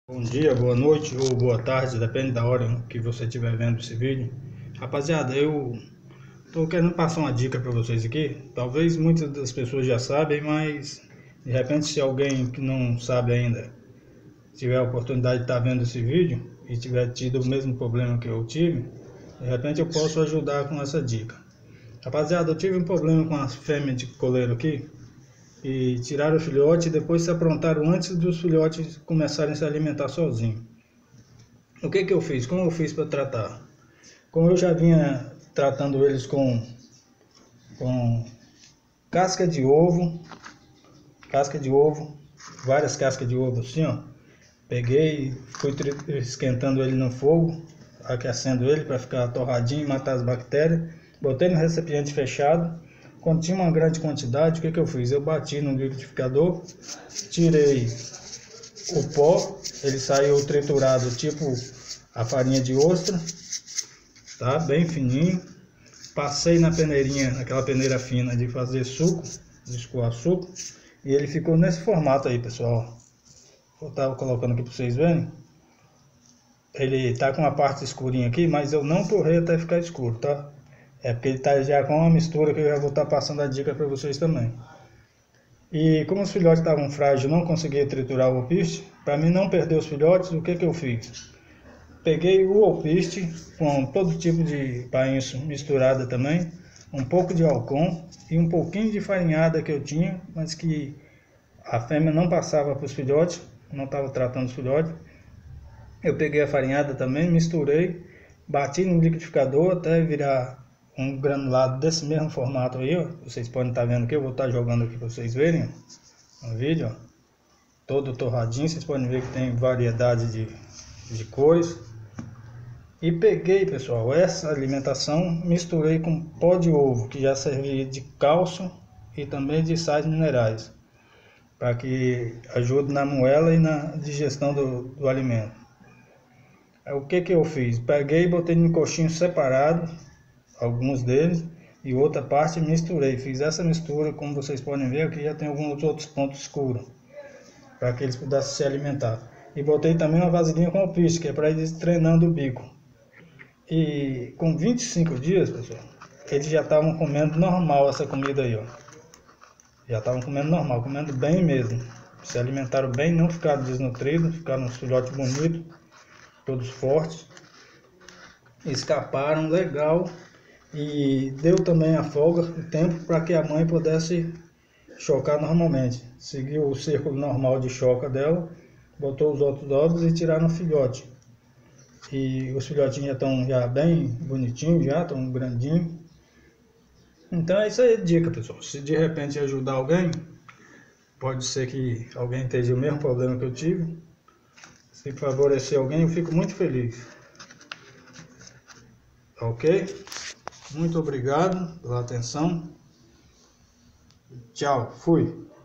Bom dia, boa noite ou boa tarde, depende da hora que você estiver vendo esse vídeo. Rapaziada, eu tô querendo passar uma dica para vocês aqui. Talvez muitas das pessoas já sabem, mas de repente se alguém que não sabe ainda tiver a oportunidade de estar vendo esse vídeo e tiver tido o mesmo problema que eu tive, de repente eu posso ajudar com essa dica. Rapaziada, eu tive um problema com as fêmeas de coleiro aqui. E tiraram o filhote e depois se aprontaram antes dos filhotes começarem a se alimentar sozinhos. O que eu fiz? Como eu fiz para tratar? Como eu já vinha tratando eles com casca de ovo, várias cascas de ovo assim, ó. Peguei, fui esquentando ele no fogo, aquecendo ele para ficar torradinho e matar as bactérias. Botei no recipiente fechado. Quando tinha uma grande quantidade, o que eu fiz? Eu bati no liquidificador, tirei o pó, ele saiu triturado tipo a farinha de ostra, tá? Bem fininho. Passei na peneirinha, naquela peneira fina de fazer suco, de escoar suco, e ele ficou nesse formato aí, pessoal. Eu tava colocando aqui para vocês verem. Ele tá com uma parte escurinha aqui, mas eu não torrei até ficar escuro, tá? É porque ele tá já com uma mistura que eu já vou estar passando a dica para vocês também. E como os filhotes estavam frágeis, não conseguia triturar o alpiste. Para mim não perder os filhotes, o que eu fiz? Peguei o alpiste com todo tipo de painço misturada também, um pouco de alcon e um pouquinho de farinhada que eu tinha, mas que a fêmea não passava para os filhotes, não estava tratando os filhotes. Eu peguei a farinhada também, misturei, bati no liquidificador até virar um granulado desse mesmo formato aí, ó. Vocês podem estar vendo aqui, eu vou estar jogando aqui para vocês verem no vídeo, ó. Todo torradinho, vocês podem ver que tem variedade de cores. E peguei, pessoal, essa alimentação, misturei com pó de ovo, que já servia de cálcio e também de sais minerais, para que ajude na moela e na digestão do alimento. Aí, o que eu fiz? Peguei e botei em coxinho separado, alguns deles, e outra parte misturei. Fiz essa mistura, como vocês podem ver, aqui já tem alguns outros pontos escuros, para que eles pudessem se alimentar. E botei também uma vasilhinha com alpiste, que é para eles treinando o bico. E com 25 dias, pessoal, eles já estavam comendo normal essa comida aí, ó. Já estavam comendo normal, comendo bem mesmo. Se alimentaram bem, não ficaram desnutridos, ficaram uns filhotes bonitos, todos fortes. Escaparam legal. E deu também a folga, o tempo para que a mãe pudesse chocar normalmente. Seguiu o círculo normal de choca dela, botou os outros ovos e tiraram o filhote. E os filhotinhos já estão bem bonitinhos, já estão grandinhos. Então é isso aí, dica, pessoal. Se de repente ajudar alguém, pode ser que alguém esteja o mesmo problema que eu tive. Se favorecer alguém, eu fico muito feliz. Ok? Muito obrigado pela atenção. Tchau, fui.